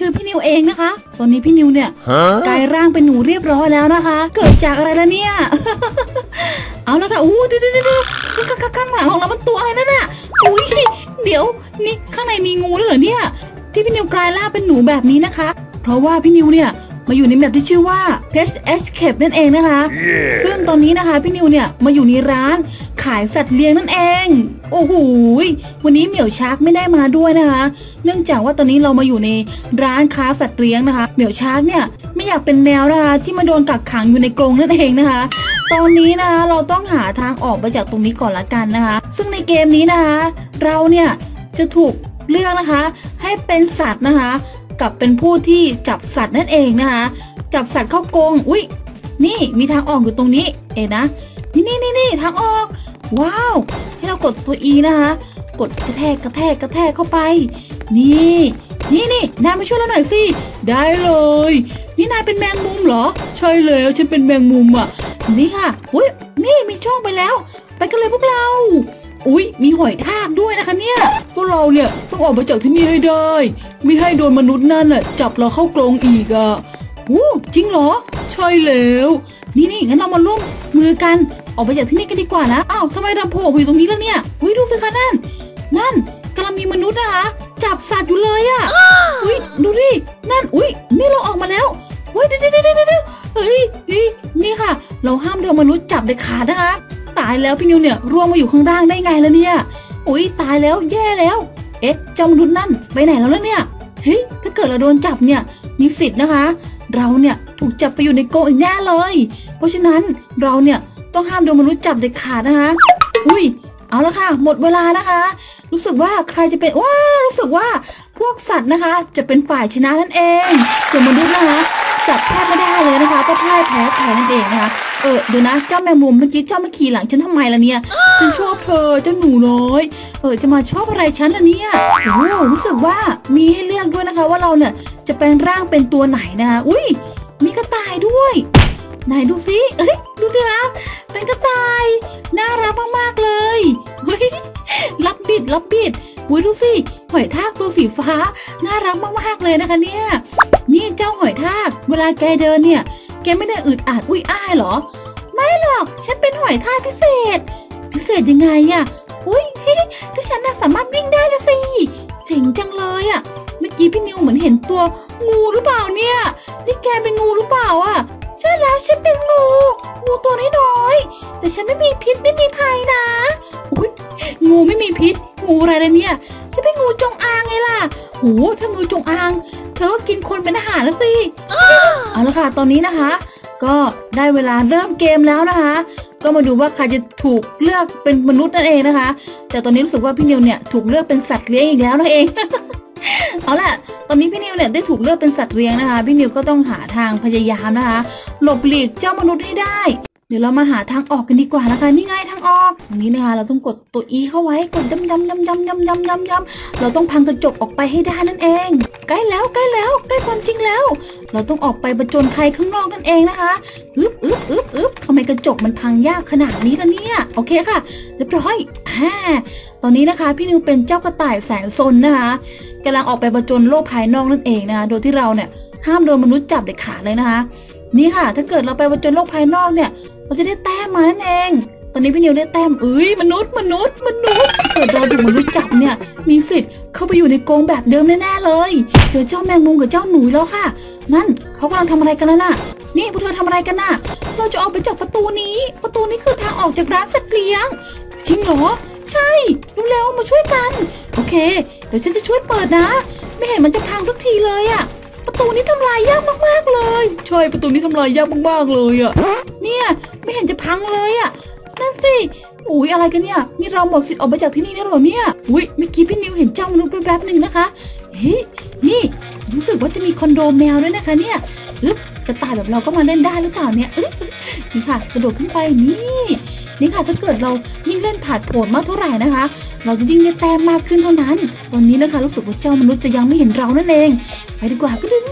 คือพี่นิวเองนะคะตอนนี้พี่นิวเนี่ยกลายร่างเป็นหนูเรียบร้อยแล้วนะคะเกิดจากอะไรแล้วเนี่ย เอาละค่ะอู้เดี๋ยวข้างหลังของเรามันตัวอะไรนั่นน่ะอุ้ยเดี๋ยวนี่ข้างในมีงูด้วยเหรอเนี่ยที่พี่นิวกลายร่างเป็นหนูแบบนี้นะคะเพราะว่าพี่นิวเนี่ยมาอยู่ในแมปที่ชื่อว่า Pet Escape นั่นเองนะคะ ซึ่งตอนนี้นะคะพี่นิวเนี่ยมาอยู่ในร้านขายสัตว์เลี้ยงนั่นเองโอ้โหวันนี้เหมียวชาร์กไม่ได้มาด้วยนะคะเนื่องจากว่าตอนนี้เรามาอยู่ในร้านค้าสัตว์เลี้ยงนะคะเหมียวชาร์กเนี่ยไม่อยากเป็นแมวนะคะที่มาโดนกักขังอยู่ในกรงนั่นเองนะคะตอนนี้นะคะเราต้องหาทางออกไปจากตรงนี้ก่อนละกันนะคะซึ่งในเกมนี้นะคะเราเนี่ยจะถูกเลือกนะคะให้เป็นสัตว์นะคะกับเป็นผู้ที่จับสัตว์นั่นเองนะคะจับสัตว์เข้ากรงอุ้ยนี่มีทางออกอยู่ตรงนี้นะนี่ทางออกว้าวให้เรากดตัว E นะคะกดกระแทกเข้าไปนี่นายมาช่วยเราหน่อยสิได้เลยนี่นายเป็นแมงมุมเหรอใช่แล้วฉันเป็นแมงมุมอ่ะนี่ค่ะอุ้ยนี่มีช่องไปแล้วไปกันเลยพวกเราอุ้ยมีหอยทากด้วยนะคะเนี่ยพวกเราเนี่ยต้องออกมาจากที่นี่ให้ได้ไม่ให้โดนมนุษย์นั่นแหละจับเราเข้ากรงอีกอ่ะจริงเหรอใช่แล้วนี่งั้นเรามาร่วมมือกันออกไปจากที่นี่กันดีกว่านะอ้าวทำไมเราโผล่อยู่ตรงนี้แล้วเนี่ยอุ้ยดูสิคะนั่นกำลังมีมนุษย์นะคะจับสัตว์อยู่เลยอ่ะอุ้ยดูดินั่นอุ้ยนี่เราออกมาแล้วเฮ้ยเดี๋ยวเฮ้ยนี่ค่ะเราห้ามโดนมนุษย์จับเด็ดขาดนะคะตายแล้วพี่นิวเนี่ยร่วงมาอยู่ข้างล่างได้ไงล่ะเนี่ยอุ้ยตายแล้วแย่แล้วเจ้ามนุษย์นั่นไปไหนแล้วเนี่ยเฮ้ยถ้าเกิดเราโดนจับเนี่ยมีสิทธิ์นะคะเราเนี่ยถูกจับไปอยู่ในกรงอีกแน่เลยเพราะฉะนั้นเราเนี่ยต้องห้ามโดนมนุษย์จับเด็ดขาดนะคะอุ้ยเอาละค่ะหมดเวลานะคะรู้สึกว่าใครจะเป็นรู้สึกว่าพวกสัตว์นะคะจะเป็นฝ่ายชนะนั่นเองส่วนมนุษย์นะคะจับแทบไม่ได้เลยนะคะก็พ่ายแพ้นั่นเองนะคะเดี๋ยวนะเจ้าแมงมุมเมื่อกี้เจ้ามาขี่หลังฉันทำไมล่ะเนี่ยฉันชอบเธอเจ้าหนูน้อยจะมาชอบอะไรฉันล่ะเนี่ยรู้สึกว่ามีให้เลือกด้วยนะคะว่าเราเนี่ยจะแปลงร่างเป็นตัวไหนนะคะอุ้ยมีกระต่ายด้วยไหนดูสิดูสินะเป็นกระต่ายน่ารักมากๆเลยเฮ้ยรับบิดอุ้ยดูสิหอยทากตัวสีฟ้าน่ารักมากๆเลยนะคะเนี่ยนี่เจ้าหอยทากเวลาแกเดินเนี่ยแกไม่ได้อึดอัดอุ้ยอ้ายหรอไม่หรอกฉันเป็นหอยทากพิเศษยังไงอะอุ้ยก็ฉันน่ะสามารถวิ่งได้นะสิเจ๋งจังเลยอะเมื่อกี้พี่นิวเหมือนเห็นตัวงูหรือเปล่าเนี่ยนี่แกเป็นงูหรือเปล่าอะใช่แล้วฉันเป็นงูตัวน้อยๆแต่ฉันไม่มีพิษไม่มีภัยนะอุ้ยงูไม่มีพิษงูอะไรเลยเนี่ยฉันเป็นงูจงอางไงล่ะโหถ้างูจงอางเธอก็กินคนเป็นอาหารแล้วสิเอาละค่ะตอนนี้นะคะก็ได้เวลาเริ่มเกมแล้วนะคะก็มาดูว่าใครจะถูกเลือกเป็นมนุษย์นั่นเองนะคะแต่ตอนนี้รู้สึกว่าพี่นิวเนี่ยถูกเลือกเป็นสัตว์เลี้ยงอีกแล้วนั่นเอง เอาล่ะตอนนี้พี่นิวเนี่ยได้ถูกเลือกเป็นสัตว์เลี้ยงนะคะพี่นิวก็ต้องหาทางพยายามนะคะหลบหลีกเจ้ามนุษย์ให้ได้เดี๋ยวเรามาหาทางออกกันดีกว่านะคะนี่ไงทางออกตรงนี้นะคะเราต้องกดตัว E เข้าไว้กดย้ำเราต้องพังกระจกออกไปให้ได้นั่นเองใกล้แล้วใกล้ความจริงแล้วเราต้องออกไปผจญภัยข้างนอกนั่นเองนะคะทำไมกระจกมันพังยากขนาดนี้ล่ะเนี่ยโอเคค่ะเรียบร้อยตอนนี้นะคะพี่นิวเป็นเจ้ากระต่ายแสนซนนะคะกำลังออกไปผจญโลกภายนอกนั่นเองนะคะโดยที่เราเนี่ยห้ามโดนมนุษย์จับเด็ดขาดเลยนะคะนี่ค่ะถ้าเกิดเราไปผจญโลกภายนอกเนี่ยเราจะได้แต้มมานั่นเองตอนนี้พี่นิวได้แต้มมนุษย์เกิดเราถูกมนุษย์จับเนี่ยมีสิทธิ์เข้าไปอยู่ในกรงแบบเดิมแน่ๆเลยเจอเจ้าแมงมุมกับเจ้าหนูแล้วค่ะนั่นเขากำลังทำอะไรกันแล้วน่ะนี่พวกเธอทำอะไรกันน่ะเราจะออกไปจากประตูนี้คือทางออกจากร้านสัตว์เลี้ยงจริงเหรอใช่เร็วๆมาช่วยกันโอเคเดี๋ยวฉันจะช่วยเปิดนะไม่เห็นมันจะพังสักทีเลยอะประตูนี้ทำลายยากมากๆเลยใช่ประตูนี้ทำลายยากมากๆเลยอะเนี่ยไม่เห็นจะพังเลยอะนั่นสิอุ้ยอะไรกันเนี่ยนี่เราหมดสิทธิ์ออกไปจากที่นี่แล้วเหรอเนี่ยอุ้ยเมื่อกี้พี่นิวเห็นเจ้ามนุษย์แป๊บๆนึงนะคะนี่รู้สึกว่าจะมีคอนโดแมวด้วยนะคะเนี่ยกระต่ายแบบเราก็มาเล่นได้หรือเปล่าเนี่ยนี่ค่ะกระโดดขึ้นไปนี่ค่ะถ้าเกิดเรายิ่งเล่นผาดโผนมากเท่าไหร่นะคะเราจะยิ่งได้แต้มมากขึ้นเท่านั้นตอนนี้นะคะรู้สึกว่าเจ้ามนุษย์จะยังไม่เห็นเรานั่นเองไปดีกว่ากระดึ๊ม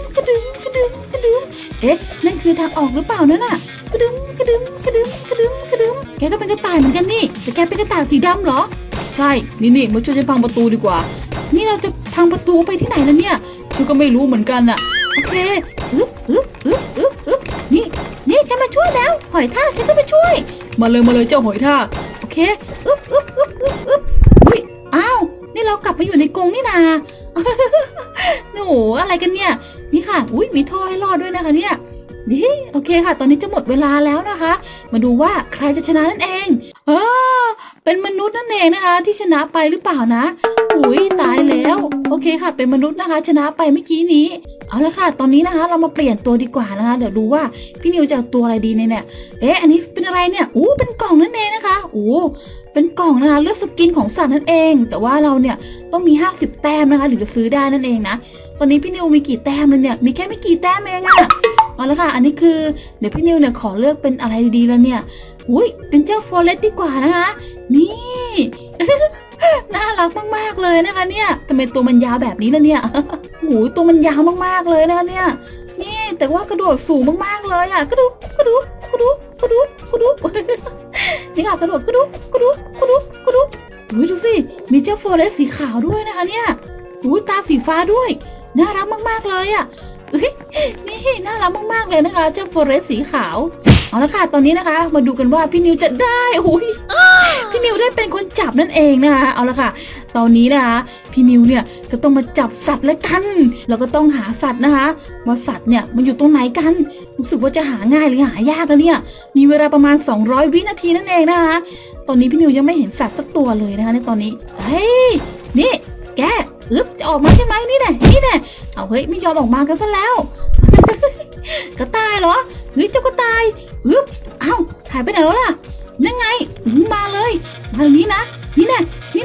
นั่นคือทางออกหรือเปล่านั่นน่ะกระดึ๊มแกก็เป็นกระต่ายเหมือนกันนี่แต่แกเป็นกระต่ายสีดำเหรอใช่นี่มาช่วยฉันพังประตูดีกว่านี่เราจะพังประตูไปที่ไหนแล้วเนี่ยชฉันก็ไม่รู้เหมือนกันอะโอเคนี่ฉันมาช่วยแล้วหอยทากฉันก็มาช่วยมาเลยเจ้าหอยทากโอเคอุ้ยอ้าวนี่เรากลับมาอยู่ในกรงนี่นาโอ้โหอะไรกันเนี่ยนี่ค่ะอุ้ยมีท่อให้รอดด้วยนะคะเนี่ยนี่โอเคค่ะตอนนี้จะหมดเวลาแล้วนะคะมาดูว่าใครจะชนะนั่นเองเป็นมนุษย์นั่นเองนะคะที่ชนะไปหรือเปล่านะอุ้ยตายแล้วโอเคค่ะเป็นมนุษย์นะคะชนะไปเมื่อกี้นี้เอาละค่ะตอนนี้นะคะเรามาเปลี่ยนตัวดีกว่านะคะเดี๋ยวดูว่าพี่นิวจะเอาตัวอะไรดีเนี่ยอันนี้เป็นอะไรเนี่ยเป็นกล่องนั่นเองนะคะเป็นกล่องนะคะเลือกสกินของสัตว์นั่นเองแต่ว่าเราเนี่ยต้องมี50แต้มนะคะหรือจะซื้อได้นั่นเองนะตอนนี้พี่นิวมีกี่แต้มเลยเนี่ยมีแค่ไม่กี่แต้มเองอะเอาละค่ะอันนี้คือเดี๋ยวพี่นิวเนี่ยขอเลือกเป็นอะไรดีแล้วเนี่ยเป็นเจ้าฟอเรสต์ดีกว่านะคะนี่ น่ารักมากๆเลยนะคะเนี่ยทำไมตัวมันยาวแบบนี้ล่ะเนี่ยตัวมันยาวมากๆเลยนะคะเนี่ยนี่แต่ว่ากระโดดสูงมากๆเลยอ่ะกระดุกนี่ค่ะกระโดดกระดุกดูสิมีเจ้าฟอเรสต์สีขาวด้วยนะคะเนี่ยตาสีฟ้าด้วยน่ารักมากๆเลยอ่ะนี่น่ารักมากๆเลยนะคะเจ้าฟอเรสต์สีขาวเอาละค่ะตอนนี้นะคะมาดูกันว่าพี่นิวจะได้พี่นิวได้เป็นคนจับนั่นเองนะคะเอาละค่ะตอนนี้นะคะพี่นิวเนี่ยจะต้องมาจับสัตว์แล้วกันแล้วก็ต้องหาสัตว์นะคะว่าสัตว์เนี่ยมันอยู่ตรงไหนกันรู้สึกว่าจะหาง่ายหรือหายากแล้วเนี่ยมีเวลาประมาณ200วินาทีนั่นเองนะคะตอนนี้พี่นิวยังไม่เห็นสัตว์สักตัวเลยนะคะในตอนนี้นี่แกจะออกมาใช่ไหมนี่แน่เอาไม่ยอมออกมากันซะแล้ว กระต่ายเหรอเจ้ากระต่ายหายไปไหนแล้วล่ะนั่นไงมาเลยมาตรงนี้นะนี่แน่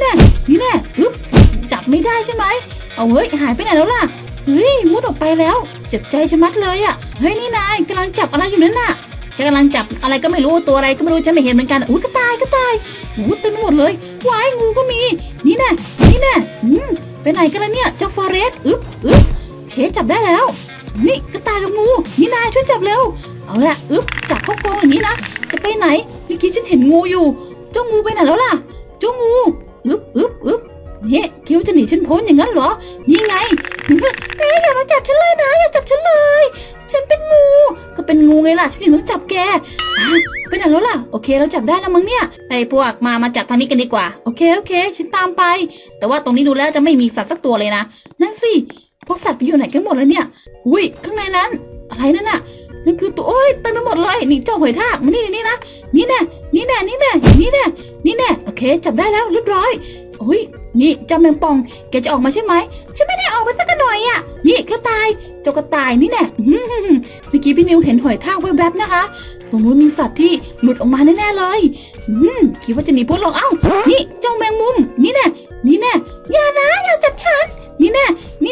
จับไม่ได้ใช่ไหมหายไปไหนแล้วล่ะมุดออกไปแล้วเจ็บใจชะมัดเลยอ่ะนี่นายกำลังจับอะไรอยู่นั่นน่ะจะกำลังจับอะไรก็ไม่รู้ตัวอะไรก็ไม่รู้จะไม่เห็นเหมือนกันกระต่ายเต็มไปหมดเลยว้ายงูก็มีนี่แน่ไปไหนกันล่ะเนี่ยเจ้าฟอเรสต์เคจับได้แล้วนี่กระต่ายกับงูนี่นายช่วยจับเร็วเอาละจับเข้ากรงอย่างนี้นะจะไปไหนเมื่อกี้ฉันเห็นงูอยู่เจ้างูไปไหนแล้วล่ะเจ้างูนี่คิดว่าจะหนีฉันพ้นอย่างนั้นเหรอนี่ไงอย่ามาจับฉันเลยนะอย่าจับฉันเลยฉันเป็นงูก็เป็นงูไงล่ะฉันถึงต้องจับแกไปไหนแล้วล่ะโอเคเราจับได้แล้วมั้งเนี่ยพวกมาจับทางนี้กันดีกว่าโอเคฉันตามไปแต่ว่าตรงนี้ดูแล้วจะไม่มีสัตว์สักตัวเลยนะนั่นสิพวกสัตว์ไปอยู่ไหนกันหมดแล้วเนี่ยข้างในนั้นอะไรนั่นน่ะนั่นคือตัวเต็มไปหมดเลยนี่เจ้าหอยทากมานี่นะนี่แน่โอเคจับได้แล้วเรียบร้อยนี่เจ้าแมงป่องแกจะออกมาใช่ไหมฉันไม่ได้ออกมาสักหน่อยอ่ะนี่กระต่ายเจ้ากระต่ายนี่แน่เมื่อกี้พี่นิวเห็นหอยทากแวบๆนะคะตรงนู้นมีสัตว์ที่หลุดออกมาแน่ๆเลยคิดว่าจะหนีพ้นหรอกนี่เจ้าแมงมุมนี่แน่อย่านะอย่าจับฉันนี่แน่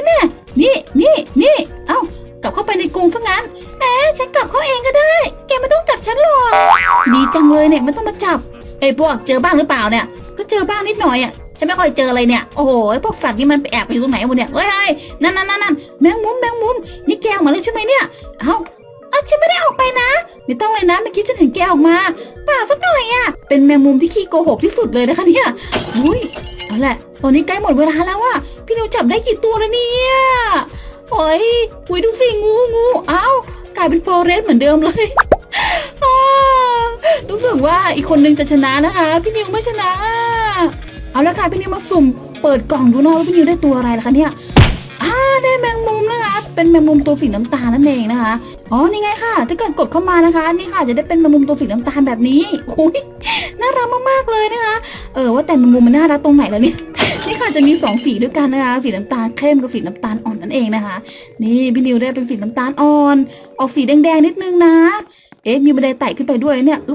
กลับเข้าไปในกรงซะงั้นฉันกลับเข้าเองก็ได้แกไม่ต้องจับฉันหรอกดีจังเลยเนี่ยไม่ต้องมาจับพวกเจอบ้างหรือเปล่าเนี่ยก็เจอบ้างนิดหน่อยอ่ะฉันไม่ค่อยเจออะไรเนี่ยโอ้โหพวกสัตว์นี่มันไปแอบไปอยู่ตรงไหนหมดเนี่ยนั่นแมงมุมนี่แกออกมาเลยใช่ไหมเนี่ยฉันไม่ได้ออกไปนะไม่ต้องเลยนะเมื่อกี้ฉันเห็นแกออกมาเปล่าสักหน่อยอ่ะเป็นแมงมุมที่ขี้โกหกที่สุดเลยนะคะเนี่ยเอาแหละตอนนี้ใกล้หมดเวลาแล้วอ่ะพี่นิวจับได้กี่ตัวแล้วเนี่ยดูสิงูกลายเป็นฟอเรสต์เหมือนเดิมเลยรู้สึกว่าอีกคนนึงจะชนะนะคะพี่นิวไม่ชนะเอาละค่ะพี่นิวมาสุ่มเปิดกล่องดูนะว่าพี่นิวได้ตัวอะไรล่ะคะเนี่ยได้แมงมุมนะคะเป็นแมงมุมตัวสีน้ำตาลนั่นเองนะคะนี่ไงค่ะถ้าเกิดกดเข้ามานะคะนี่ค่ะจะได้เป็นแมงมุมตัวสีน้ำตาลแบบนี้น่ารักมากๆเลยนะคะว่าแต่แมงมุมมันน่ารักตรงไหนแล้วเนี่ยนี่ค่ะจะมี2สีด้วยกันนะคะสีน้ำตาลเข้มกับสีน้ำตาลอ่อนนั่นเองนะคะนี่พี่นิวได้เป็นสีน้ำตาลอ่อนออกสีแดงๆนิดนึงนะมีบันไดไต่ขึ้นไปด้วยเนี่ย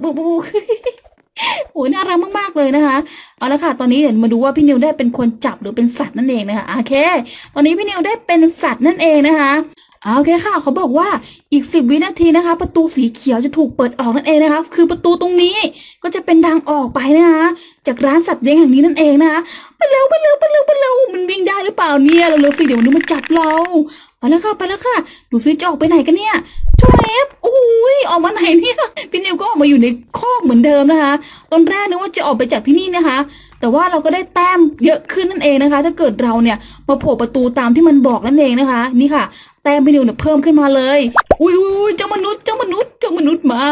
น่ารักมากๆเลยนะคะเอาละค่ะตอนนี้เดี๋ยวมาดูว่าพี่นิวได้เป็นคนจับหรือเป็นสัตว์นั่นเองนะคะโอเคตอนนี้พี่นิวได้เป็นสัตว์นั่นเองนะคะโอเคค่ะเขาบอกว่าอีก10 วินาทีนะคะประตูสีเขียวจะถูกเปิดออกนั่นเองนะคะคือประตูตรงนี้ก็จะเป็นทางออกไปนะคะจากร้านสัตว์เลี้ยงแห่งนี้นั่นเองนะคะไปเร็วมันวิ่งได้หรือเปล่าเนี่ยเร็วๆสิเดี๋ยวมันมาจับเราไปแล้วค่ะดูซิจะออกไปไหนกันเนี่ยออกมาไหนเนี่ยพี่นิวก็ออกมาอยู่ในคอกเหมือนเดิมนะคะตอนแรกนึกว่าจะออกไปจากที่นี่นะคะแต่ว่าเราก็ได้แต้มเยอะขึ้นนั่นเองนะคะถ้าเกิดเราเนี่ยมาโผล่ประตูตามที่มันบอกนั่นเองนะคะนี่ค่ะแต้มพี่นิวเนี่ยเพิ่มขึ้นมาเลยอุ้ยเจ้ามนุษย์มา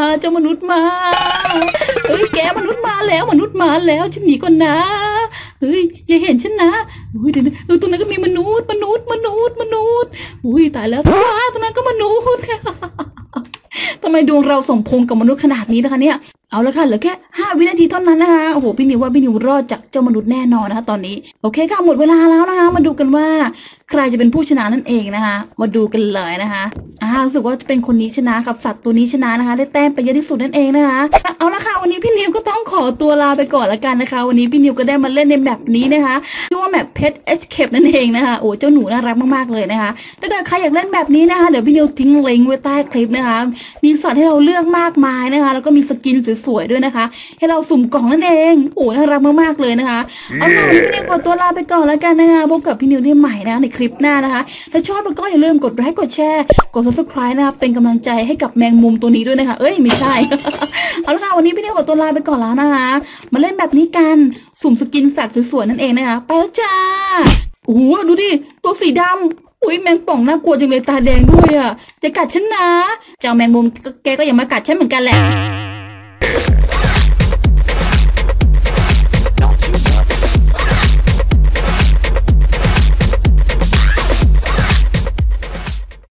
เฮ้ยแกมนุษย์มาแล้วฉันหนีก่อนนะเฮ้ยอย่าเห็นฉันนะอุ้ยเดี๋ยวตรงนั้นก็มีมนุษย์อุ้ยตายแล้วว้าตรงนั้นก็มนุษย์ทำไมดวงเราสมพงษ์กับมนุษย์ขนาดนี้นะคะเนี่ยเอาละค่ะเหลือแค่5 วินาทีเท่านั้นนะคะโอ้โหพี่นิวว่าพี่นิวรอดจากเจ้ามนุษย์แน่นอนนะคะตอนนี้โอเคค่ะหมดเวลาแล้วนะคะมาดูกันว่าใครจะเป็นผู้ชนะนั่นเองนะคะมาดูกันเลยนะคะรู้สึกว่าจะเป็นคนนี้ชนะครับสัตว์ตัวนี้ชนะนะคะได้แต้มไปเยอะที่สุดนั่นเองนะคะเอาละค่ะวันนี้พี่นิวก็ต้องขอตัวลาไปก่อนละกันนะคะวันนี้พี่นิวก็ได้มาเล่นในแบบนี้นะคะชื่อว่าแบบเพชรเอสเคปนั่นเองนะคะโอ้เจ้าหนูน่ารักมากๆเลยนะคะถ้าเกิดใครอยากเล่นแบบนี้นะคะเดี๋ยวพี่นิวทิ้งลิงก์ไว้ใต้คลิปนะคะมีสัตว์ให้เราเลือกมากมายนะคะแล้วก็มีสกินสวยๆด้วยนะคะให้เราสุ่มกล่องนั่นเองโอ้น่ารักมากๆเลยนะคะเอาล่ะวันนี้พี่นิวขอตัวลาไปก่อนแล้วกันนะคะพบกับพี่นิวได้ใหม่นะในคลิปหน้านะคะถ้าชอบก็อย่าลืมกดไลค์กดแชร์กด subscribe นะคะเป็นกำลังใจให้กับแมงมุมตัวนี้ด้วยนะคะเอ้ยไม่ใช่ เอาละค่ะวันนี้พี่นิวขอตัวลาไปก่อนแล้วนะคะมาเล่นแบบนี้กันสุ่มสกินสัตว์สวยๆนั่นเองนะคะไปแล้วจ้าโอ้โหดูดิตัวสีดำอุ้ยแมงป่องน่ากลัวจังเลยตาแดงด้วยอ่ะจะกัดฉันนะเจ้าแมงมุมแกก็อย่ามากัดฉันเหมือนกันแหละ